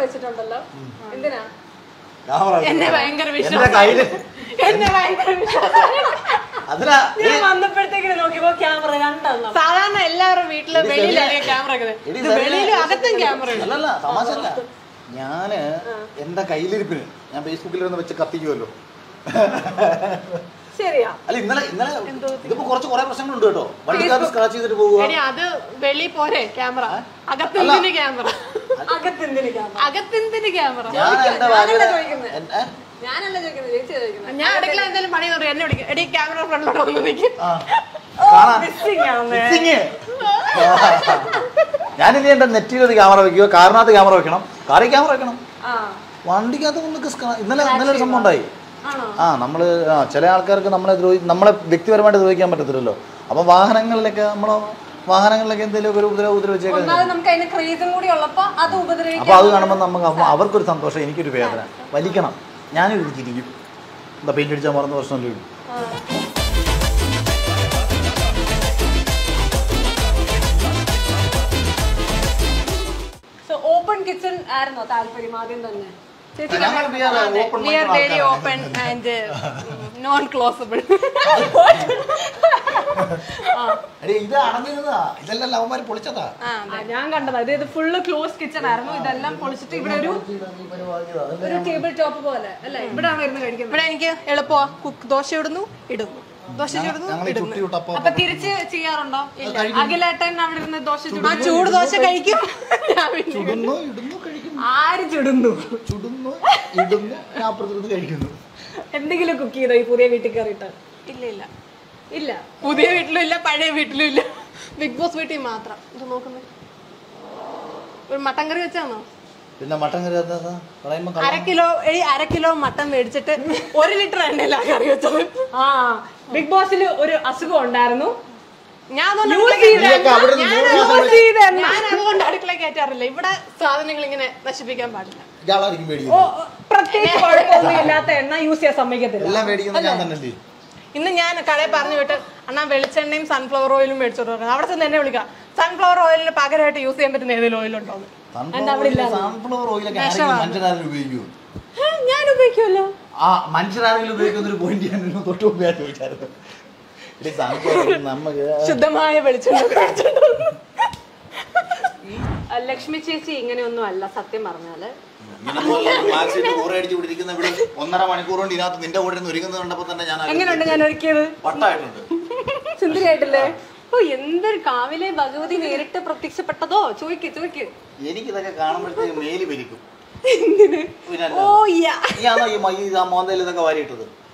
വെച്ചിട്ടുണ്ടല്ലോ. എന്തിനാ? എന്നെ ഭയങ്കര വിശ്വാസം. വന്നപ്പോഴത്തേക്ക് നോക്കിയപ്പോ ക്യാമറ രണ്ടെണ്ണം. സാധാരണ എല്ലാവരും വീട്ടില് വെളിയിലാണ് ക്യാമറ, വെളിയിലും അകത്തും ക്യാമറ. അല്ലല്ല, തമാശല്ല. ഞാന് എന്റെ കയ്യിലിരിപ്പിന് ഞാൻ ഫേസ്ബുക്കിൽ വെച്ച് കത്തിക്കുമല്ലോ. ശരിയാ. അല്ല ഇന്നലെ ഇതിപ്പോ കുറെ പ്രശ്നങ്ങളുണ്ട് കേട്ടോ. വണ്ടിക്കാർ സ്ക്രാച്ച് ചെയ്തിട്ട് പോകുക. അത് വെളി പോരെ ക്യാമറ, അകത്തെന്തിന് ക്യാമറ? അകത്തെന്തിന് ക്യാമറ? ഞാൻ അടുക്കള എന്തെങ്കിലും പണി നോക്കി എന്നെ വിളിക്കും, എടി ക്യാമറ ഫ്രണ്ടിലോട്ട് വന്ന് നിൽക്കും. ഞാനിനി എന്റെ നെറ്റിൽ ഒരു ക്യാമറ വെക്കുക, കാറിനകത്ത് ക്യാമറ വെക്കണം, കാറിൽ ക്യാമറ വെക്കണം, വണ്ടിക്കകത്ത് ഇന്നലെ ഒരു സംഭവം ഉണ്ടായി. നമ്മള് ചില ആൾക്കാർക്ക് നമ്മളെ വ്യക്തിപരമായിട്ട് ദ്രോഹിക്കാൻ പറ്റത്തില്ലല്ലോ. അപ്പൊ വാഹനങ്ങളിലൊക്കെ എന്തെങ്കിലും ഒരു ഉപദ്രവിച്ചേക്കാം. അപ്പൊ അത് കാണുമ്പോൾ നമുക്ക് അവർക്കൊരു സന്തോഷം, എനിക്കൊരു വേദന. വലിക്കണം, ഞാനും ഇടിച്ചിരിക്കും. എന്താ പെയിന്റ് അടിച്ചാൽ മറന്ന പ്രശ്നമല്ലേ. ഓപ്പൺ കിച്ചൺ ആയിരുന്നോ താല്പര്യം ആദ്യം തന്നെ? ഞാൻ കണ്ടതാ. ഇത് ഫുള്ള് ക്ലോസ് കിച്ചൺ ആയിരുന്നു. ഇതെല്ലാം പൊളിച്ചിട്ട് ഇവിടെ ഒരു ടേബിൾ ടോപ്പ് പോലെ അല്ലേ, ഇവിടെ വരുന്ന കഴിക്കുന്നത്. ഇവിടെ എനിക്ക് എളുപ്പമാ. ദോശ ഇടുന്നു, ദോശ ചുടുന്നു. അപ്പൊ തിരിച്ച് ചെയ്യാറുണ്ടോ? അഖിലേട്ടൻ അവിടെ ഇരുന്ന് ദോശ ചൂട് ദോശ കഴിക്കും. ആര് ചുടുന്നു? എന്തെങ്കിലും കുക്ക് ചെയ്തോ ഈ പുതിയ വീട്ടിൽ കയറിയിട്ട്? ഇല്ല. പുതിയ വീട്ടിലും ഇല്ല, പഴയ വീട്ടിലും ഇല്ല. ബിഗ് ബോസ് വീട്ടിൽ മാത്രം. ഇത് നോക്കുന്നേ, ഒരു മട്ടൻ കറി വെച്ചാന്നോ? പിന്നെ മട്ടൻ കറി അര കിലോ മട്ടൻ മേടിച്ചിട്ട് 1 ലിറ്റർ എണ്ണയിലാണ് കറി വെച്ചത്. ബിഗ് ബോസിൽ ഒരു അസുഖം ഉണ്ടായിരുന്നു. ഞാൻ അതുകൊണ്ട് അടുക്കള കയറ്റാറില്ല. ഇവിടെ സാധനങ്ങൾ ഇങ്ങനെ നശിപ്പിക്കാൻ പാടില്ല. പ്രത്യേകിച്ച് കുഴപ്പമൊന്നും ഇല്ലാത്ത എണ്ണ യൂസ് ചെയ്യാൻ സമ്മതിക്കത്തില്ല. ഇന്ന് ഞാൻ കടയിൽ പറഞ്ഞു വിട്ട്, അണ്ണാ വെളിച്ചെണ്ണയും സൺഫ്ലവർ ഓയിലും മേടിച്ചോട്ട് പറഞ്ഞു. അവിടെ ചെന്ന് എന്നെ വിളിക്കാം, സൺഫ്ലവർ ഓയിലിന് പകരമായിട്ട് യൂസ് ചെയ്യാൻ പറ്റുന്ന ഏതെങ്കിലും ഓയിലുണ്ടോ? ഞാൻ ഉപയോഗിക്കുമല്ലോ. മനുഷ്യരാണെങ്കിലും ഉപയോഗിക്കുന്ന ഒരു പോയിന്റ് ഞാൻ തൊട്ട് മുമ്പേ ചോദിച്ചായിരുന്നു. ശുദ്ധമായ വെളിച്ചെണ്ണ. ലക്ഷ്മി ചേച്ചി ഇങ്ങനെയൊന്നും അല്ല സത്യം പറഞ്ഞാല്. 1.5 മണിക്കൂർ കൊണ്ട് ഇതിനകത്ത് നിന്റെ കൂടെ ഒരുങ്ങുന്നത് കണ്ടപ്പോ തന്നെ ഞാൻ എങ്ങനെയുണ്ട് ഞാൻ ഒരുക്കിയത്? സുന്ദരിയായിട്ടില്ലേ? ഓ, എന്തൊരു കാവിലെ ഭഗവതി നേരിട്ട് പ്രത്യക്ഷപ്പെട്ടതോ? ചോദിക്ക്. എനിക്കിതൊക്കെ കാണുമ്പോഴത്തേക്ക് മേല് പെരിക്കും. എന്തിന്? മോന്തയിൽ ഇതൊക്കെ വാരിയിട്ടത്